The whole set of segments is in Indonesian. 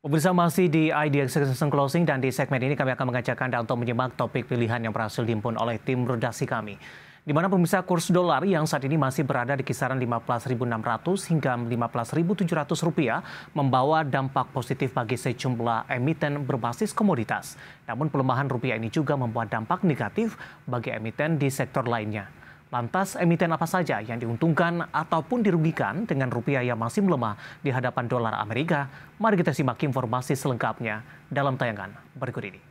Pemirsa masih di IDX Season Closing dan di segmen ini kami akan mengajak Anda untuk menyimak topik pilihan yang berhasil dihimpun oleh tim redaksi kami. Di mana pemirsa kurs dolar yang saat ini masih berada di kisaran 15.600 hingga 15.700 rupiah membawa dampak positif bagi sejumlah emiten berbasis komoditas. Namun pelemahan rupiah ini juga membuat dampak negatif bagi emiten di sektor lainnya. Lantas emiten apa saja yang diuntungkan ataupun dirugikan dengan rupiah yang masih melemah di hadapan dolar Amerika? Mari kita simak informasi selengkapnya dalam tayangan berikut ini.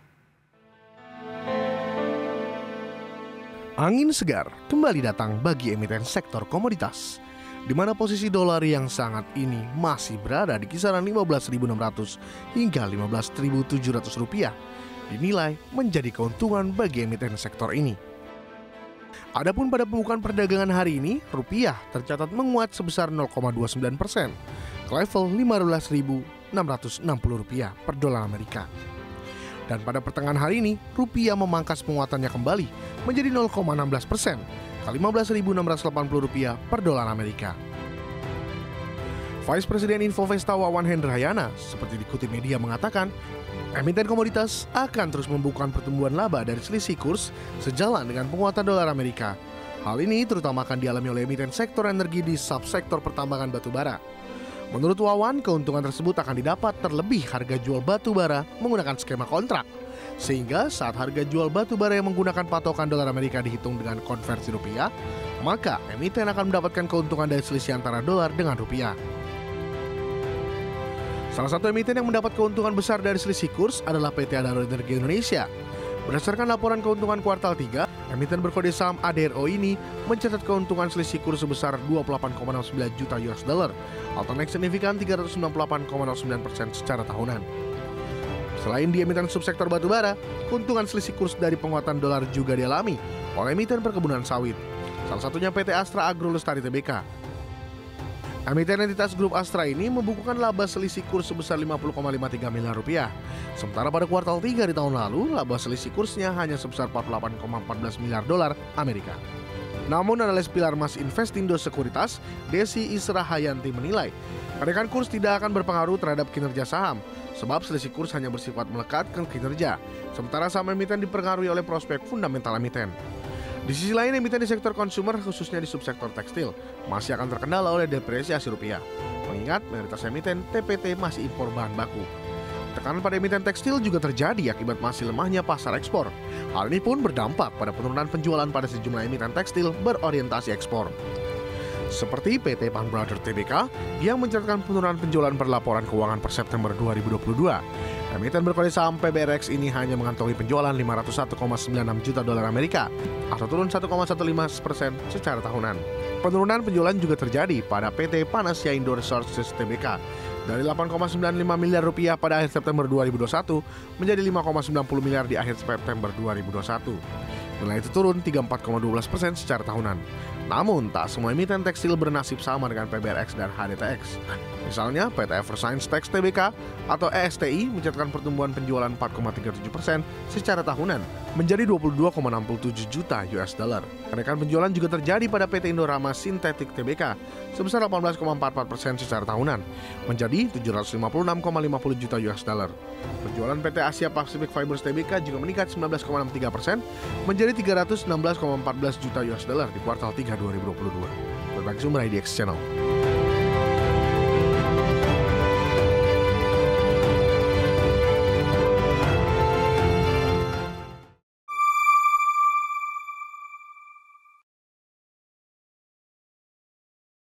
Angin segar kembali datang bagi emiten sektor komoditas, di mana posisi dolar yang sangat ini masih berada di kisaran 15.600 hingga 15.700 rupiah dinilai menjadi keuntungan bagi emiten sektor ini. Adapun pada pembukaan perdagangan hari ini, rupiah tercatat menguat sebesar 0,29% ke level Rp15.660 per dolar Amerika. Dan pada pertengahan hari ini, rupiah memangkas penguatannya kembali menjadi 0,16% ke Rp15.680 per dolar Amerika. Vice Presiden Infovesta Wawan Hendrayana seperti dikutip media mengatakan, emiten komoditas akan terus membukukan pertumbuhan laba dari selisih kurs sejalan dengan penguatan dolar Amerika. Hal ini terutama akan dialami oleh emiten sektor energi di subsektor pertambangan batubara. Menurut Wawan, keuntungan tersebut akan didapat terlebih harga jual batubara menggunakan skema kontrak. Sehingga saat harga jual batubara yang menggunakan patokan dolar Amerika dihitung dengan konversi rupiah, maka emiten akan mendapatkan keuntungan dari selisih antara dolar dengan rupiah. Salah satu emiten yang mendapat keuntungan besar dari selisih kurs adalah PT Adaro Energi Indonesia. Berdasarkan laporan keuntungan kuartal 3, emiten berkode saham ADRO ini mencatat keuntungan selisih kurs sebesar 28,09 juta US dollar atau naik signifikan 368,09% secara tahunan. Selain di emiten subsektor batubara, keuntungan selisih kurs dari penguatan dolar juga dialami oleh emiten perkebunan sawit. Salah satunya PT Astra Agro Lestari Tbk. Emiten entitas grup Astra ini membukukan laba selisih kurs sebesar 50,53 miliar rupiah. Sementara pada kuartal 3 di tahun lalu, laba selisih kursnya hanya sebesar 48,14 miliar dolar Amerika. Namun analis pilar Mas Investindo Sekuritas, Desi Isra Hayanti menilai, kenaikan kurs tidak akan berpengaruh terhadap kinerja saham, sebab selisih kurs hanya bersifat melekat ke kinerja, sementara saham emiten dipengaruhi oleh prospek fundamental emiten. Di sisi lain, emiten di sektor konsumer khususnya di subsektor tekstil masih akan terkendala oleh depresiasi rupiah. Mengingat mayoritas emiten TPT masih impor bahan baku. Tekanan pada emiten tekstil juga terjadi akibat masih lemahnya pasar ekspor. Hal ini pun berdampak pada penurunan penjualan pada sejumlah emiten tekstil berorientasi ekspor. Seperti PT Pan Brothers Tbk yang mencatatkan penurunan penjualan per laporan keuangan per September 2022. Emiten berkode saham PBRX ini hanya mengantongi penjualan 501,96 juta dolar Amerika atau turun 1,15% secara tahunan. Penurunan penjualan juga terjadi pada PT Panasya Indo Resources Tbk dari 8,95 miliar rupiah pada akhir September 2021 menjadi 5,90 miliar di akhir September 2021. Nilai itu turun 34,12% secara tahunan. Namun, tak semua emiten tekstil bernasib sama dengan PBRX dan HDTX. Misalnya, PT Everscience Tex Tbk atau ESTI mencatatkan pertumbuhan penjualan 4,37% secara tahunan menjadi 22,67 juta US dollar. Kenaikan penjualan juga terjadi pada PT Indorama Sintetik Tbk sebesar 18,44% secara tahunan menjadi 756,50 juta US dollar. Penjualan PT Asia Pacific Fibers Tbk juga meningkat 19,63% menjadi 316,14 juta US dollar di kuartal 3 2022. Berbagi sumber IDX Channel.